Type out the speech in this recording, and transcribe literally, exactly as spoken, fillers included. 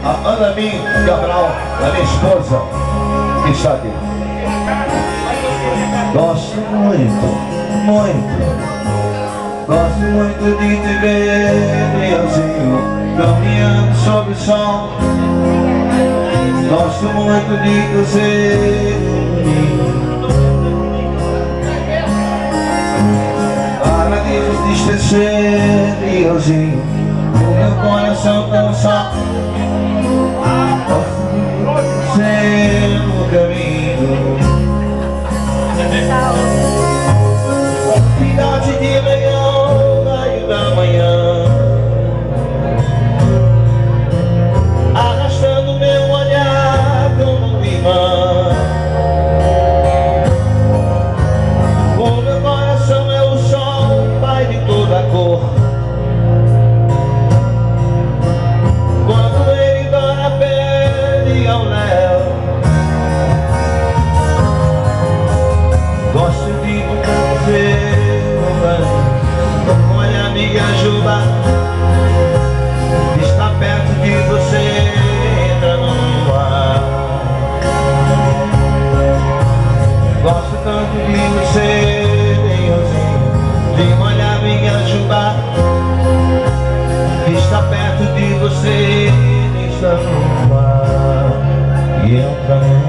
a Ana Min Cabral, a minha esposa, que está aqui. Gosto muito, muito, gosto muito de te ver, euzinho, caminhando sobre o sol. Gosto muito de você comigo. Para de entristecer, euzinho, o meu coração tão só. Você no caminho, filhote de leão, raio da manhã, arrastando meu olhar como um imã. O meu coração é o sol, pai de toda cor. Quando ele dói a pele ao léu, gosto de você, olha amiga Juba, está perto de você, entra no ar. Gosto tanto de você, Deus, de olhar amiga Juba, está perto de você, está no ar e entra no ar.